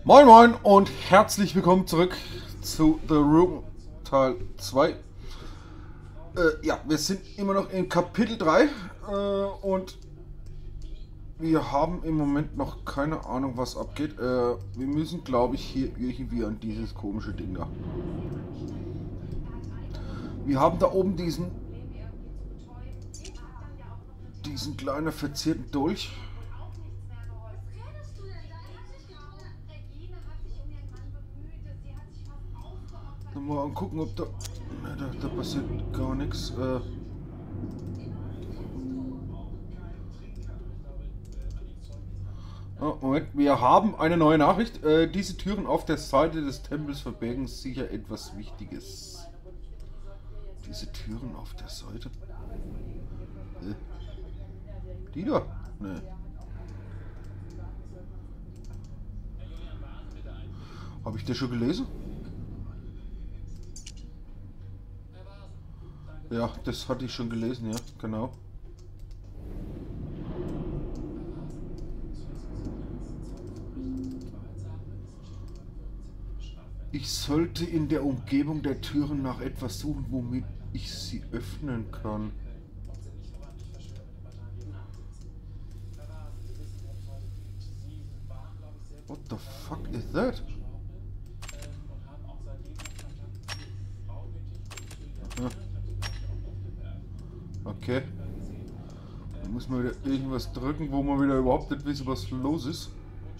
Moin Moin und herzlich willkommen zurück zu The Room Teil 2. Ja, wir sind immer noch in Kapitel 3 und wir haben im Moment noch keine Ahnung, was abgeht. Wir müssen, glaube ich, hier irgendwie an dieses komische Ding da. Wir haben da oben diesen kleinen verzierten Dolch. Mal angucken, ob da... Ne, da passiert gar nichts. Oh, Moment, wir haben eine neue Nachricht. Diese Türen auf der Seite des Tempels verbergen sicher etwas Wichtiges. Diese Türen auf der Seite? Die da? Ne. Habe ich das schon gelesen? Ja, das hatte ich schon gelesen, ja, genau. Ich sollte in der Umgebung der Türen nach etwas suchen, womit ich sie öffnen kann. What the fuck is that? Aha. Okay. Da muss man wieder irgendwas drücken, wo man wieder überhaupt nicht wissen, was los ist.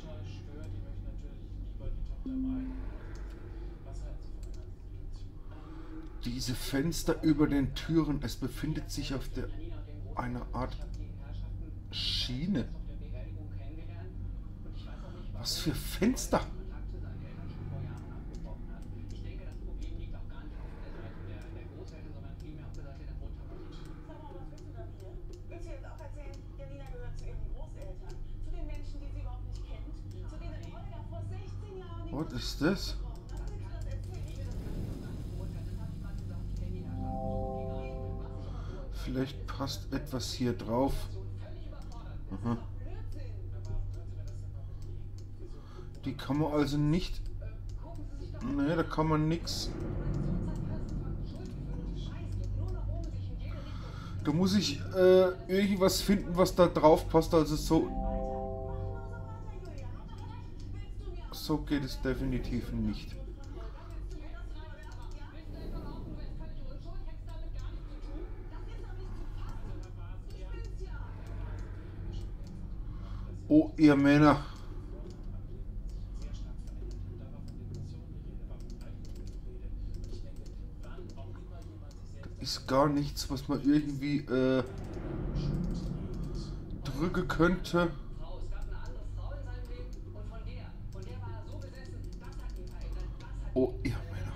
Diese Fenster über den Türen, es befindet sich auf der einer Art Schiene. Was für Fenster? What is this? Vielleicht passt etwas hier drauf. Aha. Die kann man also nicht... Ne, da kann man nichts... Da muss ich irgendwas finden, was da drauf passt. Also so geht es definitiv nicht. Oh, ihr Männer. Da ist gar nichts, was man irgendwie drücken könnte. Oh, ihr Männer.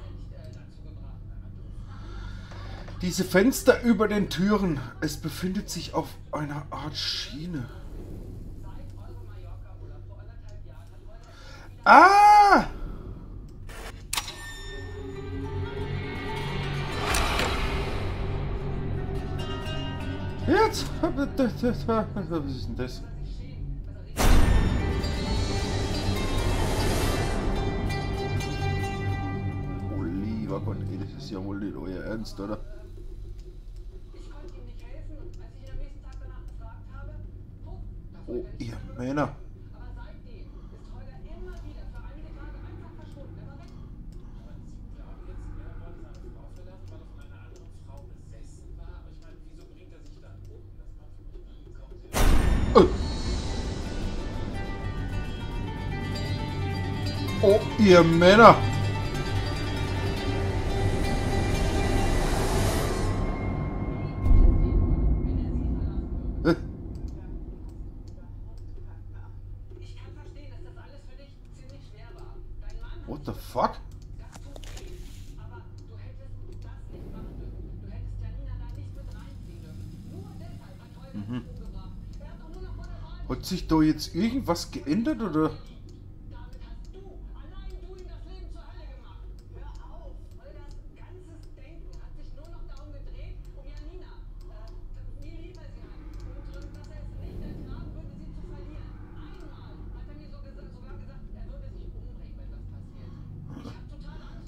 Diese Fenster über den Türen, es befindet sich auf einer Art Schiene. Ah! Jetzt? Was ist denn das? Oh lieber Gott, ey, das ist ja wohl nicht euer Ernst, oder? Oh, ihr Männer. Oh, ihr Männer! What the fuck? Mhm. Hat sich da jetzt irgendwas geändert, oder?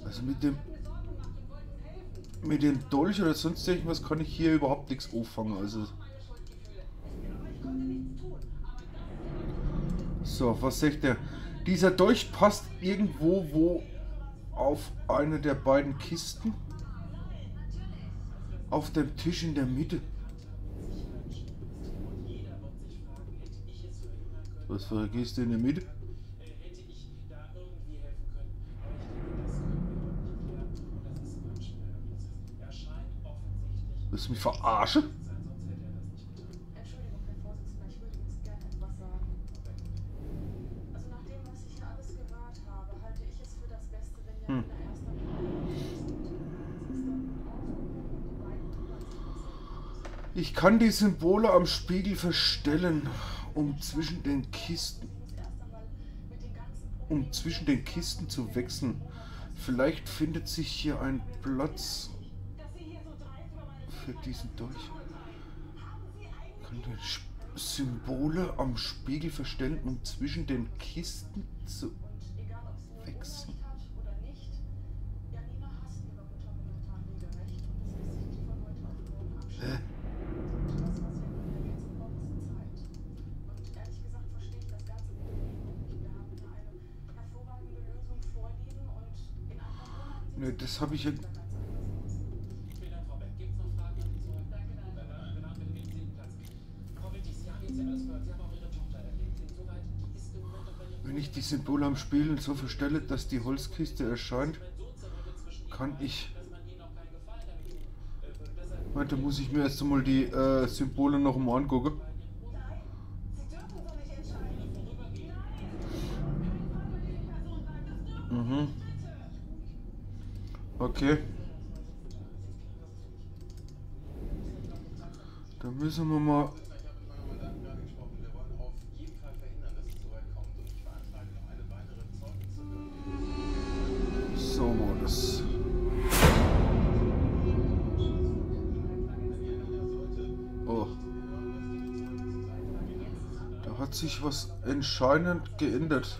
Also mit dem Dolch oder sonst irgendwas kann ich hier überhaupt nichts auffangen. Also so, was sagt der? Dieser Dolch passt irgendwo wo auf eine der beiden Kisten. Auf dem Tisch in der Mitte. Was für eine Kiste in der Mitte? Willst du mich verarschen? Entschuldigung, Herr Vorsitzender, ich würde jetzt gerne etwas sagen. Also nach dem, was ich hier alles gehört habe, halte ich es für das Beste, wenn Janina erst einmal Ich kann die Symbole am Spiegel verstellen, um zwischen den Kisten zu wechseln. Vielleicht findet sich hier ein Platz für diesen Dolch. Ich kann die Symbole am Spiegel verstellen, um zwischen den Kisten zu wechseln. Hä? Ne, das habe ich ja. Wenn ich die Symbole am Spielen so verstelle, dass die Holzkiste erscheint, kann ich. Da muss ich mir erst einmal die Symbole noch mal angucken. Mhm. Okay. Da müssen wir mal. So war das. Oh. Da hat sich was entscheidend geändert.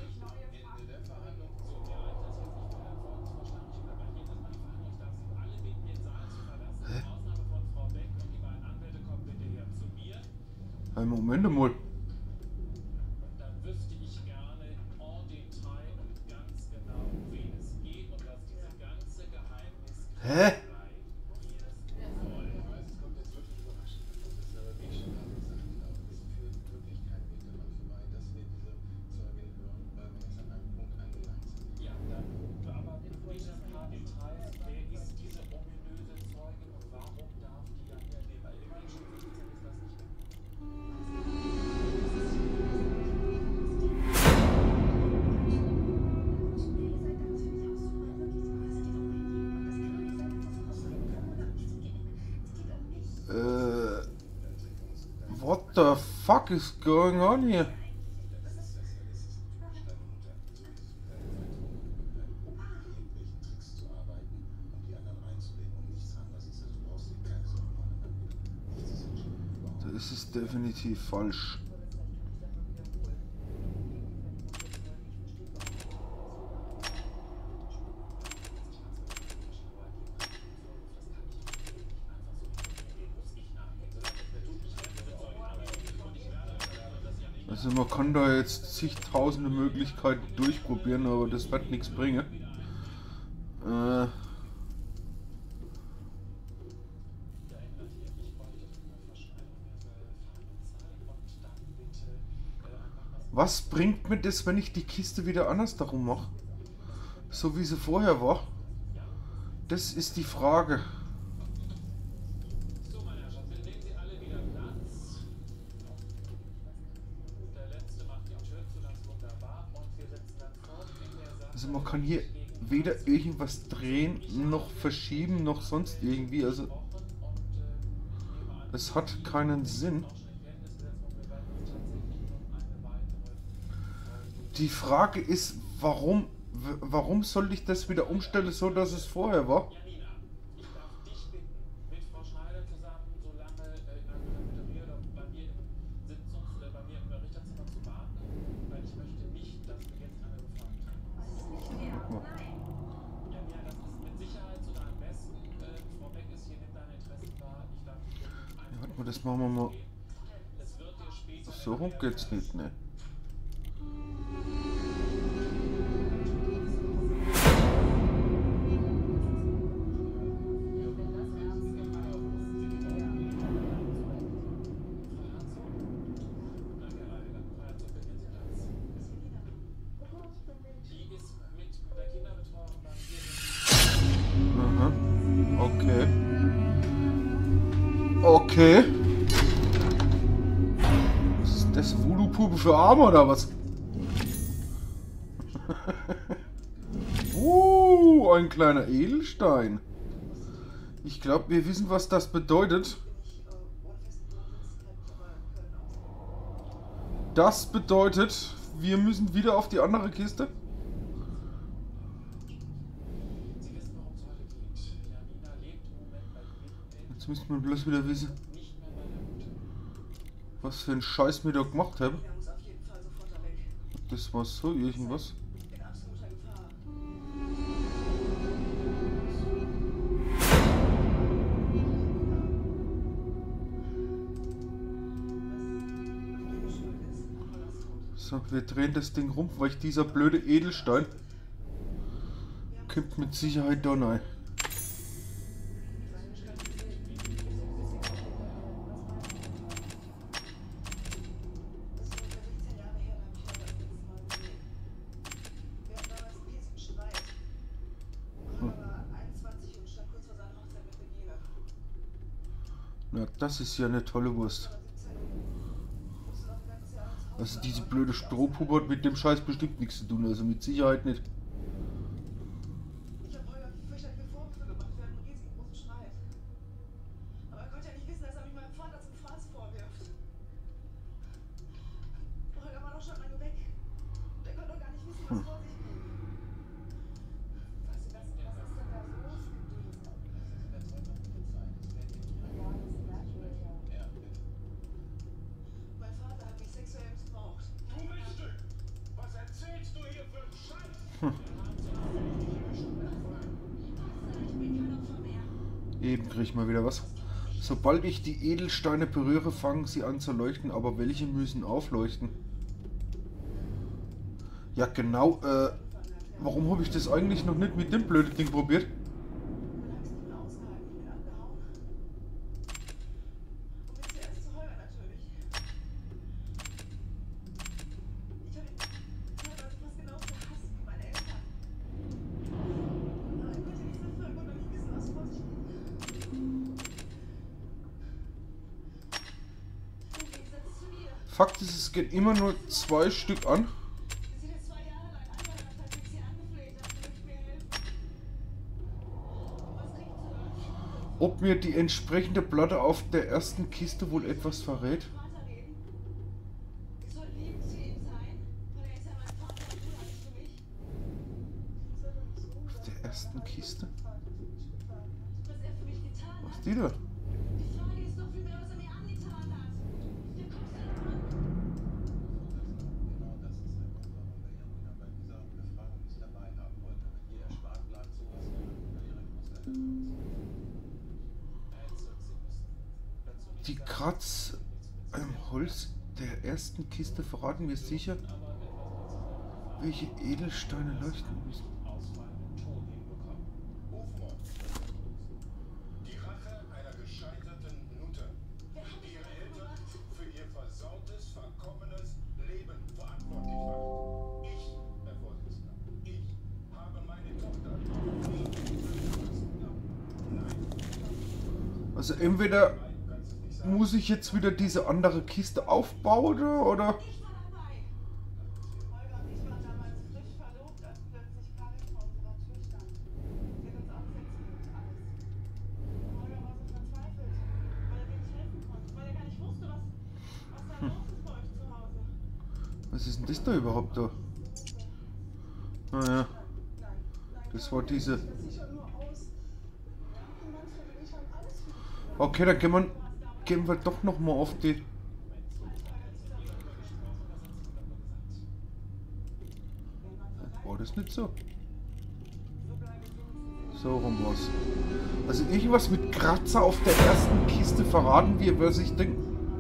Ein Moment mal. Dann wüsste ich gerne en Detail und ganz genau, um wen es geht und dass diese ganze Geheimnis. Hä? Ja, dann aber bitte ein paar Details. Wer ist diese ominöse Zeugin und warum darf die ja hier leben? Weil irgendwie schon 15 ist das nicht mehr. What the fuck is going on here? Das ist definitiv falsch. Also man kann da jetzt zigtausende Möglichkeiten durchprobieren, aber das wird nichts bringen. Was bringt mir das, wenn ich die Kiste wieder anders darum mache? So wie sie vorher war? Das ist die Frage. So, meine Herrschaften, nehmen Sie alle wieder Platz. Der Letzte macht die Tür zu, das ist wunderbar. Und wir setzen dann fort in der Sache. Also man kann hier weder irgendwas drehen, noch verschieben, noch sonst irgendwie. Also es hat keinen Sinn. Die Frage ist, warum soll ich das wieder umstellen, so dass es vorher war? Janina, ich darf dich bitten, mit Frau Schneider zusammen so lange in der Cafeteria oder bei mir im Richterzimmer zu warten, weil ich möchte nicht, dass wir jetzt eine Befragung haben. Janina, das das machen wir mal. So rum geht's nicht, ne? Aha. Okay. Okay. Was ist das? Voodoo-Puppe für Arme oder was? Ein kleiner Edelstein. Ich glaube, wir wissen, was das bedeutet. Das bedeutet, wir müssen wieder auf die andere Kiste. Jetzt müssen wir bloß wieder wissen, was für einen Scheiß wir da gemacht haben. Das war so irgendwas. So, wir drehen das Ding rum, weil dieser blöde Edelstein kommt mit Sicherheit da rein. Na, das ist ja eine tolle Wurst. Also diese blöde Strohpuppe hat mit dem Scheiß bestimmt nichts zu tun, also mit Sicherheit nicht. Ich habe Holger fürchterliche Vorwürfe gemacht für einen riesengroßen Streit. Aber er konnte ja nicht wissen, dass er mich meinem Vater zum Fraß vorwirft. Holger war doch schon lange weg. Der konnte doch gar nicht wissen, was vor sich ging. Was ist denn da los gewesen? Ja, das ist merkwürdig. Mein Vater hat mich sexuell missbraucht. Du Miststück! Was erzählst du hier für einen Scheiß? Ich bin kein Opfer mehr. Eben kriege ich mal wieder was. Sobald ich die Edelsteine berühre, fangen sie an zu leuchten, aber welche müssen aufleuchten? Ja genau, warum habe ich das eigentlich noch nicht mit dem blöden Ding probiert? Dann habe ich es nicht mehr ausgehalten. Ich bin abgehauen. Und bin zuerst zu Holger natürlich. Ich habe ihn teilweise fast genauso gehasst wie meine Eltern. Aber ich konnte nichts dafür, ich konnte nicht wissen, was vor sich ging. Im Gegensatz zu dir, Fakt ist, es geht immer nur 2 Stück an. die sie mir 2 Jahre lang angehört hat, wie ich sie angefleht habe, sie möchte mir helfen. Was kriegt sie? Ob mir die entsprechende Platte auf der ersten Kiste wohl etwas verrät? Vater reden. Ich soll lieb zu ihm sein, weil er ist ja mein Vater und du alles für mich. Auf der ersten Kiste? Was er für mich getan Was hat. ist die da? Die Frage ist doch vielmehr, was er mir angetan hat. Der guckt sich an. Genau das ist der Grund, warum wir Janina bei dieser Befragung nicht dabei haben wollten, damit ihr erspart bleibt, sowas über ihre Großeltern Die Kratz im Holz der ersten Kiste verraten mir sicher, welche Edelsteine leuchten müssen. ausfallenden Ton hinbekommen. Hofmord. Die Rache einer gescheiterten Nutte, die ihre Eltern für ihr versautes, verkommenes Leben verantwortlich macht. Ich, Herr Vorsitzender, ich habe meine Tochter nicht zurückgelassen. Nein. Also entweder muss ich jetzt wieder diese andere Kiste aufbauen oder? Ich war dabei. Holger und ich waren damals frisch verlobt, als plötzlich Karin vor unserer Tür stand. Sie hat uns absetzen und alles. Holger war so verzweifelt, weil er mir nicht helfen konnte, weil er gar nicht wusste, was da los ist bei euch zu Hause. Was ist denn das da überhaupt da? Naja, das war diese. Das sieht schon nur aus. Die Manfred und ich haben alles für dich. Okay, dann gehen wir doch noch mal auf die. War das nicht so? So rum war's. Also irgendwas mit Kratzer auf der ersten Kiste verraten wir, was ich denke.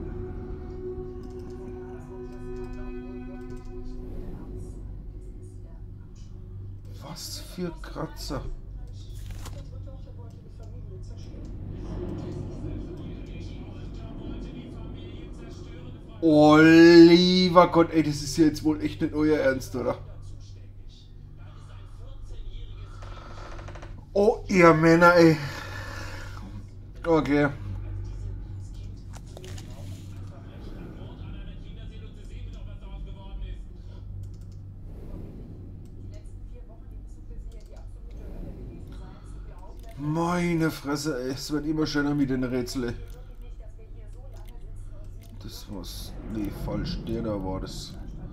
Was für Kratzer? Oh, lieber Gott, ey, das ist ja jetzt wohl echt nicht euer Ernst, oder? Oh, ihr Männer, ey. Okay. Meine Fresse, ey, es wird immer schöner mit den Rätseln. Das was. Nee, falsch. Der da war das.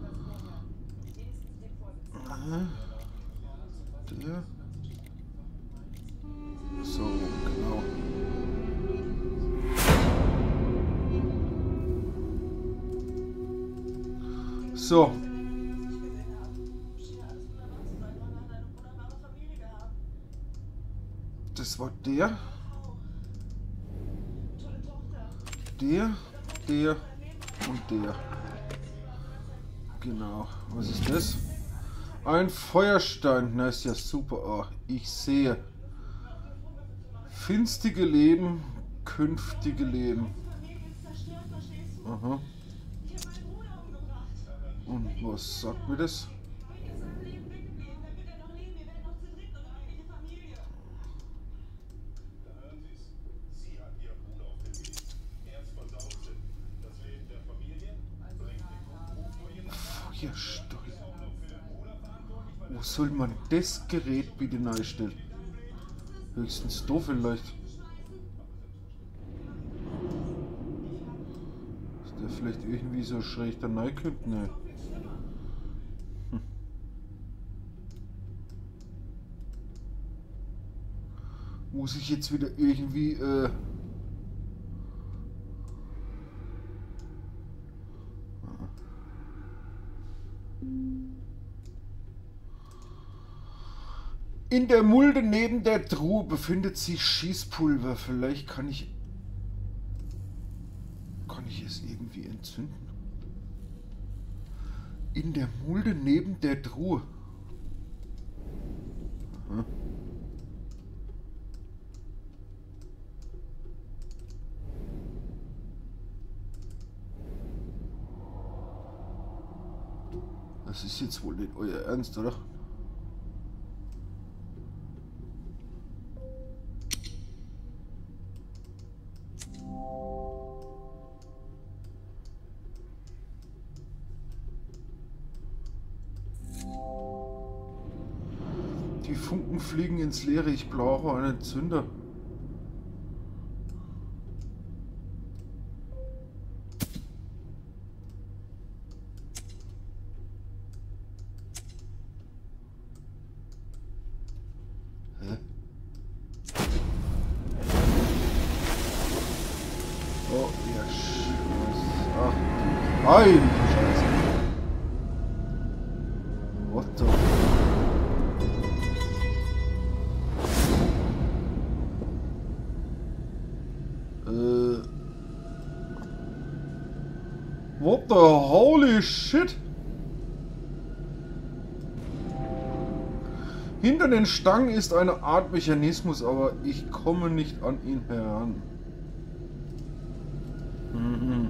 Der. So, genau. So. Das war der. Der und der. Genau. Was ist das? Ein Feuerstein. Na, ist ja super. Oh, ich sehe. Finstige Leben, künftige Leben. Aha. Und was sagt mir das? Feuerstein. Wo soll man das Gerät bitte neu stellen? Höchstens da vielleicht. Ist der vielleicht irgendwie so schräg da neu könnte? Ne. Muss ich jetzt wieder irgendwie in der Mulde neben der Truhe befindet sich Schießpulver. Vielleicht kann ich es irgendwie entzünden. In der Mulde neben der Truhe. Aha. Das ist jetzt wohl nicht euer Ernst, oder? Die Funken fliegen ins Leere. Ich brauche einen Zünder. Hä? Oh, ja, Scheiße. Ach, nein, Scheiße. What the fuck? What the holy shit? Hinter den Stangen ist eine Art Mechanismus, aber ich komme nicht an ihn heran. Mhm.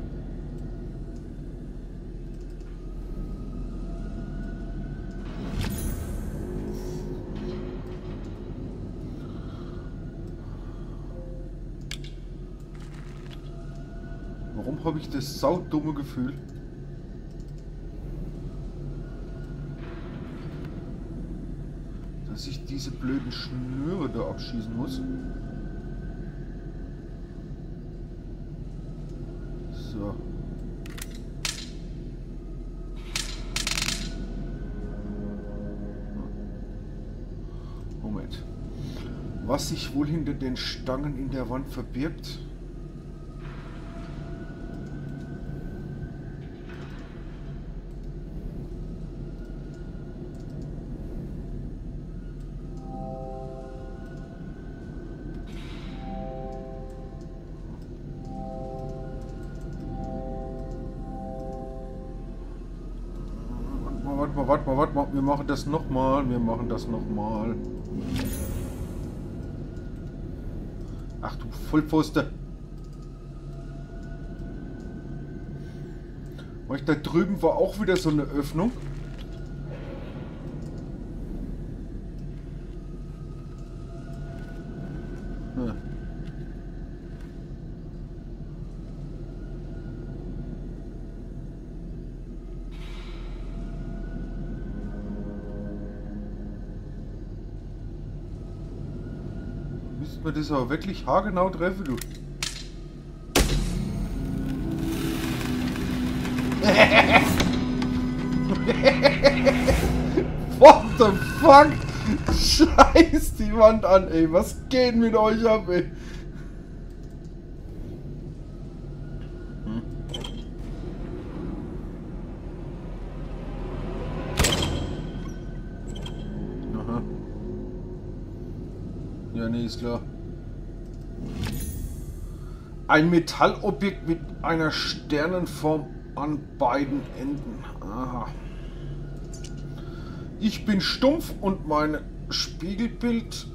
Warum habe ich das saudumme Gefühl? Dass ich diese blöden Schnüre da abschießen muss. So. Moment. Was sich wohl hinter den Stangen in der Wand verbirgt? warte mal. Wir machen das nochmal. Ach du Vollpfosten. Da drüben war auch wieder so eine Öffnung. Ja. Müssten wir das aber wirklich haargenau treffen, du. What the fuck? Scheiß die Wand an, ey. Was geht mit euch ab, ey? Aha. Ja, nee, ist klar. Ein Metallobjekt mit einer Sternenform an beiden Enden. Aha. Ich bin stumpf und mein Spiegelbild...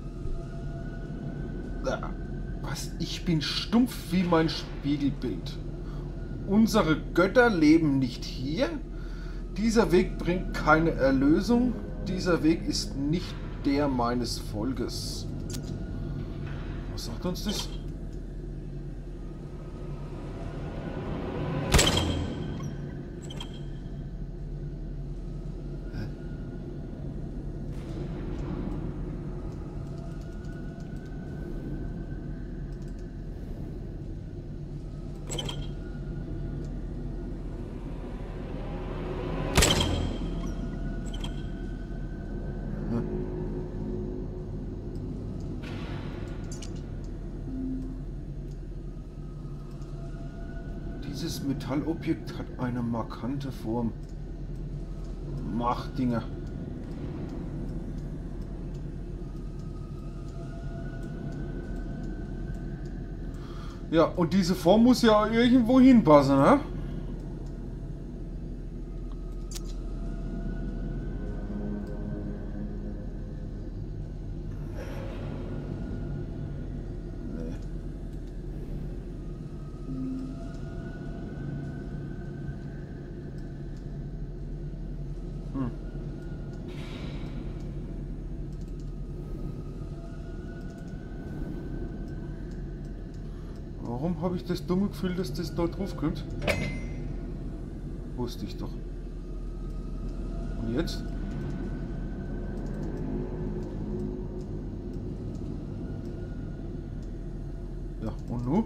Was? Ich bin stumpf wie mein Spiegelbild. Unsere Götter leben nicht hier. Dieser Weg bringt keine Erlösung. Dieser Weg ist nicht der meines Volkes. Was sagt uns das? Dieses Metallobjekt hat eine markante Form. Machtdinger. Ja, und diese Form muss ja irgendwo hinpassen, ne? Warum habe ich das dumme Gefühl, dass das da drauf kommt? Wusste ich doch. Und jetzt? Ja, und nun?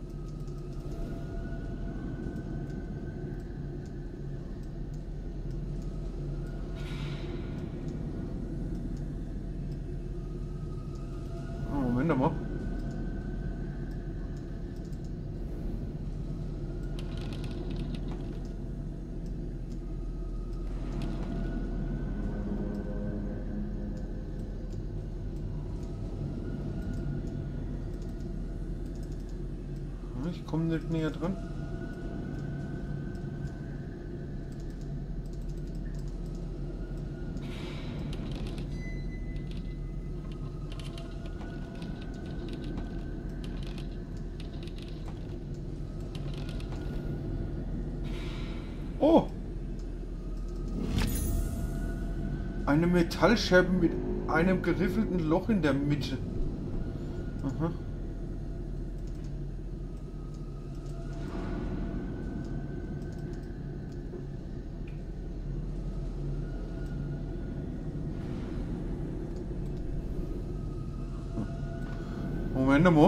Ah, Moment mal. Ich komme nicht näher dran. Oh! Eine Metallscherbe mit einem geriffelten Loch in der Mitte. Aha. Moment mal.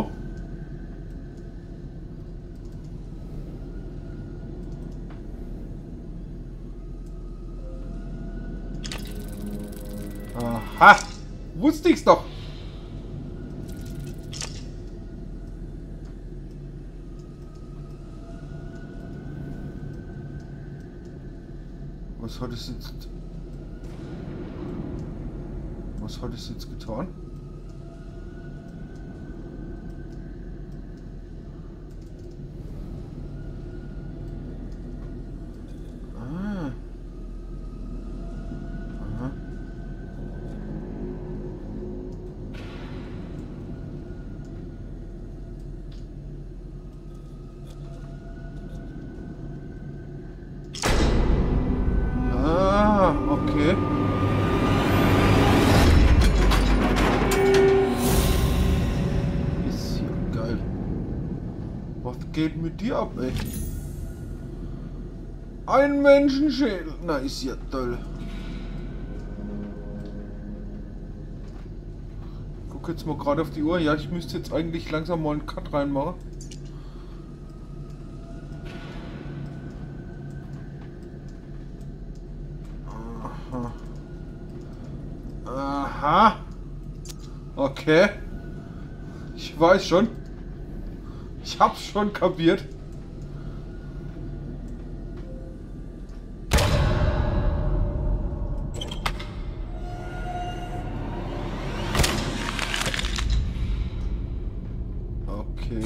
Aha! Wusste ich's doch! Was hat es jetzt... Was hat es jetzt getan? geht mit dir ab, ey? Ein Menschenschädel. Na, ist ja toll. Guck jetzt mal gerade auf die Uhr. Ja, ich müsste jetzt eigentlich langsam mal einen Cut reinmachen. Aha. Aha. Okay. Ich weiß schon. Ich hab's schon kapiert. Okay.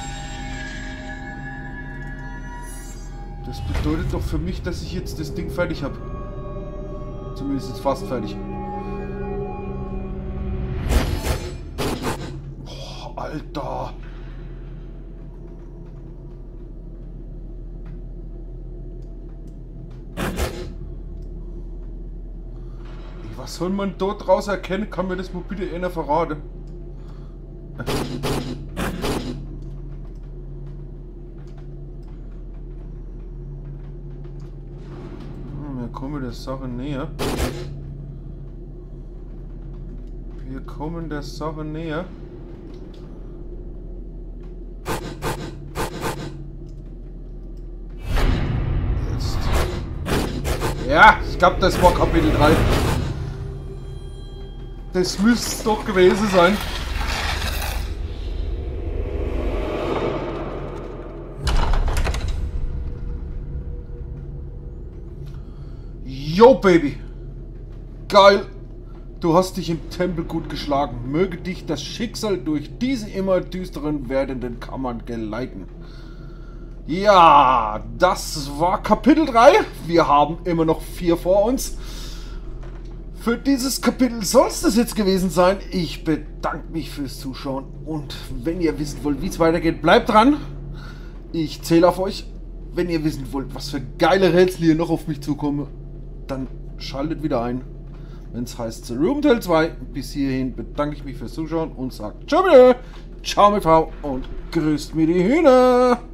Das bedeutet doch für mich, dass ich jetzt das Ding fertig habe. Zumindest jetzt fast fertig. Boah, Alter. Was soll man dort draus erkennen? Kann mir das mal bitte einer verraten? Wir kommen der Sache näher. Wir kommen der Sache näher. Jetzt. Ja, ich glaube, das war Kapitel 3. Das müsste es doch gewesen sein. Yo, Baby. Geil. Du hast dich im Tempel gut geschlagen. Möge dich das Schicksal durch diese immer düsteren werdenden Kammern geleiten. Ja, das war Kapitel 3. Wir haben immer noch 4 vor uns. Für dieses Kapitel soll es das jetzt gewesen sein. Ich bedanke mich fürs Zuschauen. Und wenn ihr wissen wollt, wie es weitergeht, bleibt dran. Ich zähle auf euch. Wenn ihr wissen wollt, was für geile Rätsel hier noch auf mich zukommen, dann schaltet wieder ein, wenn es heißt The Room Teil 2. Bis hierhin bedanke ich mich fürs Zuschauen und sage ciao mit V und grüßt mir die Hühner.